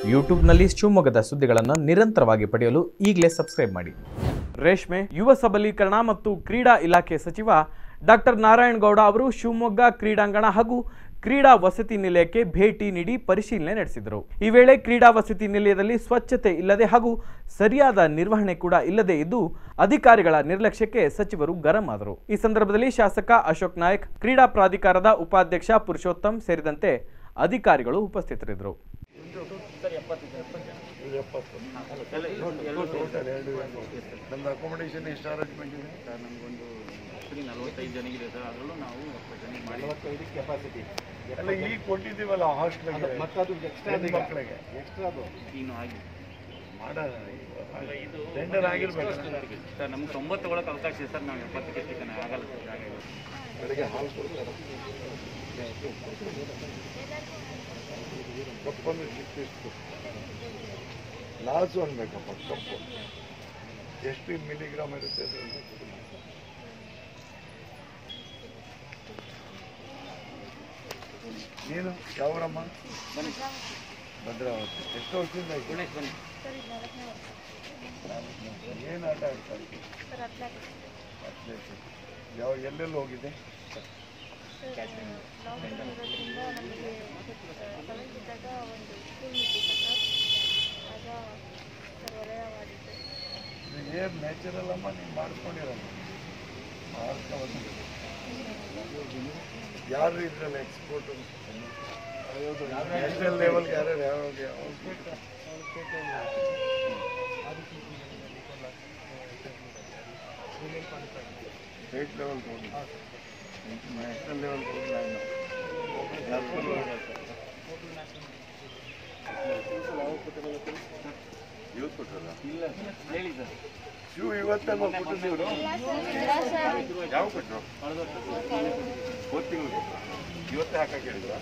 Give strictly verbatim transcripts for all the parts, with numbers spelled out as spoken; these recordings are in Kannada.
ಯೂಟ್ಯೂಬ್ನಲ್ಲಿ ಶಿವಮೊಗ್ಗದ ಸುದ್ದಿಗಳನ್ನು ನಿರಂತರವಾಗಿ ಪಡೆಯಲು ಈಗಲೇ ಸಬ್ಸ್ಕ್ರೈಬ್ ಮಾಡಿ. ರೇಷ್ಮೆ, ಯುವ ಸಬಲೀಕರಣ ಮತ್ತು ಕ್ರೀಡಾ ಇಲಾಖೆ ಸಚಿವ ಡಾಕ್ಟರ್ ನಾರಾಯಣಗೌಡ ಅವರು ಶಿವಮೊಗ್ಗ ಕ್ರೀಡಾಂಗಣ ಹಾಗೂ ಕ್ರೀಡಾ ವಸತಿ ನಿಲಯಕ್ಕೆ ಭೇಟಿ ನೀಡಿ ಪರಿಶೀಲನೆ ನಡೆಸಿದರು. ಈ ವೇಳೆ ಕ್ರೀಡಾ ವಸತಿ ನಿಲಯದಲ್ಲಿ ಸ್ವಚ್ಛತೆ ಇಲ್ಲದೆ ಹಾಗೂ ಸರಿಯಾದ ನಿರ್ವಹಣೆ ಕೂಡ ಇಲ್ಲದೆ ಇದ್ದು ಅಧಿಕಾರಿಗಳ ನಿರ್ಲಕ್ಷ್ಯಕ್ಕೆ ಸಚಿವರು ಗರಂ ಆದರು. ಈ ಸಂದರ್ಭದಲ್ಲಿ ಶಾಸಕ ಅಶೋಕ್ ನಾಯಕ್, ಕ್ರೀಡಾ ಪ್ರಾಧಿಕಾರದ ಉಪಾಧ್ಯಕ್ಷ ಪುರುಷೋತ್ತಮ್ ಸೇರಿದಂತೆ ಅಧಿಕಾರಿಗಳು ಉಪಸ್ಥಿತರಿದ್ದರು. ಅಲ್ಲ ಈಗ ಕೊಟ್ಟಿದ್ದೀವಲ್ಲ ಹಾಸ್ಟೆಲ್ಗೆ ಮತ್ತದು ಎಕ್ಸ್ಟ್ರಾ ಮಕ್ಕಳಿಗೆ ಎಕ್ಸ್ಟ್ರಾ ಅದು ಇನ್ನು ಆಗಿ ಮಾಡೋಣ. ಇದು ಟೆಂಡರ್ ಆಗಿರ್ಬೇಕು ಸರ್. ನಮ್ಗೆ ತೊಂಬತ್ತು ತಗೊಳಕ್ಕೆ ಅವಕಾಶ ಇದೆ ಸರ್. ನಾವು ಎಪ್ಪತ್ತಕ್ಕೆ ಎಷ್ಟಕ್ಕೆ ಆಗಲ್ಲ ಸರ್. ಬೆಳಗ್ಗೆ ಹಾಲು ಕೊಡ್ತಾರೆ. ಕಪ್ಪನ್ನು ಚಿಕ್ಕಿಷ್ಟು ಲಾಸು ಅನ್ಬೇಕಪ್ಪ. ಕಪ್ಪು ಎಷ್ಟು ಮಿಲಿಗ್ರಾಮ್ ಇರುತ್ತೆ ಅದು? ನೀನು ಯಾವರಮ್ಮ? ಭದ್ರಾವತಿ. ಎಷ್ಟು ವರ್ಷದಿಂದ ಆಯ್ತು? ಏನು ಆಟ ಆಡ್ತಾರೆ? ಯಾವ ಎಲ್ಲೆಲ್ಲಿ ಹೋಗಿದೆ? ಏನು ನ್ಯಾಚುರಲ್ ಅಮ್ಮ ನೀವು ಮಾಡ್ಕೊಂಡಿರಲ್ಲ. ಮಾಡ್ಕೊಂಡು ಯಾರು ಇದ್ರಲ್ಲ ಎಕ್ಸ್ಪೋರ್ಟು ನ್ಯಾಷನಲ್ ಲೆವೆಲ್ಗೆ ಯಾರು ಯಾವಾಗ ಸ್ಟೇಟ್ ಲೆವೆಲ್ಗೆ ಹೋಗಿ ನ್ಯಾಷನಲ್ ಲೆವೆಲ್ಗೆ ಹೋಗಿಲ್ಲ. ಇವತ್ತು ಕೊಟ್ಟರಲ್ಲ? ಇಲ್ಲ ಹೇಳಿ ಸರ್. ಶಿವ ಇವತ್ತಲ್ಲ ಕೊಟ್ಟರು. ಇವರು ಯಾವ ಕೊಟ್ಟರು? ಹೋದ ತಿಂಗಳು ಕೊಟ್ಟರು. ಇವತ್ತೇ ಹಾಕಕ್ಕೆ ಹೇಳಿದ್ರ?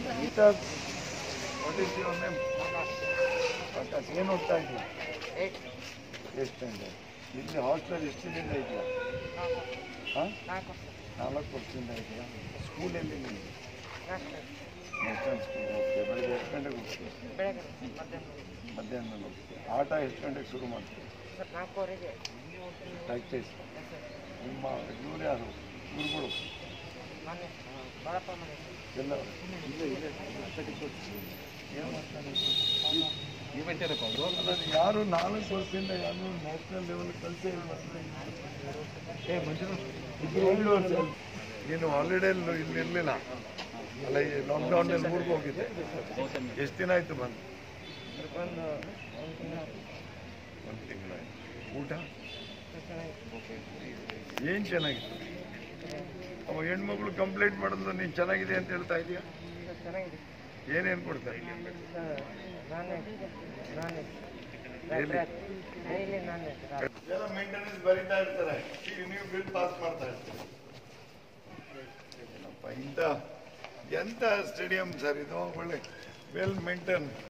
ಏನು ಓದ್ತಾ ಇದ್ದೀವಿ? ಎಷ್ಟು ಅಂದ್ರೆ ಇಲ್ಲಿ ಹಾಸ್ಟೆಲ್ ಎಷ್ಟು ದಿನದಿಂದ ಇದೆಯಾ? ಹಾಂ, ನಾಲ್ಕು ವರ್ಷದಿಂದ ಇದೆಯಾ? ಸ್ಕೂಲಲ್ಲಿ ನಿಮಗೆ ನ್ಯಾಷನಲ್ ಸ್ಕೂಲ್ ಹೋಗ್ತೀವಿ. ಬೆಳಗ್ಗೆ ಎಷ್ಟು ಗಂಟೆಗೆ ಹೋಗ್ತೀವಿ? ಮಧ್ಯಾಹ್ನ ಹೋಗ್ತೀವಿ. ಆಟ ಎಷ್ಟು ಗಂಟೆಗೆ ಶುರು ಮಾಡ್ತೀವಿ? ಪ್ರಾಕ್ಟೀಸ್. ನಿಮ್ಮ ಇವ್ರು ಯಾರು ಗುರುಗಳು? ಎಲ್ಲ ಏನು ಮಾಡ್ತಾರೆ? ಯಾರು ನಾಲ್ಕು ವರ್ಷದಿಂದ ಯಾರು ನ್ಯಾಷನಲ್ ಲೆವೆಲ್ ಕಲಿಸೇ ಇಲ್ಲ. ನೀನು ಹಾಲಿಡೇ ಇಲ್ಲಿ ಇರಲಿಲ್ಲ ಅಲ್ಲ? ಈ ಲಾಕ್ಡೌನಲ್ಲಿ ಊರಿಗೆ ಹೋಗಿದ್ದೆ. ಎಷ್ಟು ದಿನ ಆಯ್ತು ಬಂದು? ಒಂದು ತಿಂಗಳಾಯ್ತು. ಊಟ ಏನು ಚೆನ್ನಾಗಿತ್ತು? ಅವ ಹೆಣ್ಮಕ್ಳು ಕಂಪ್ಲೇಂಟ್ ಮಾಡಿದ್ರು ನೀನು ಚೆನ್ನಾಗಿದೆ ಅಂತ ಹೇಳ್ತಾ ಇದೀಯಾ? ಏನೇನು ಕೊಡ್ತಾರೆ? ಮೇಂಟೆನೆನ್ಸ್ ಬರೀತಾ ಇರ್ತಾರೆ. ಈಗ ನೀವು ಬಿಲ್ ಪಾಸ್ ಮಾಡ್ತಾ ಇರ್ತೀರಿ. ಇಂಥ ಎಂಥ ಸ್ಟೇಡಿಯಂ ಸರ್ ಇದು? ಒಳ್ಳೆ ವೆಲ್ ಮೇಂಟೈನ್.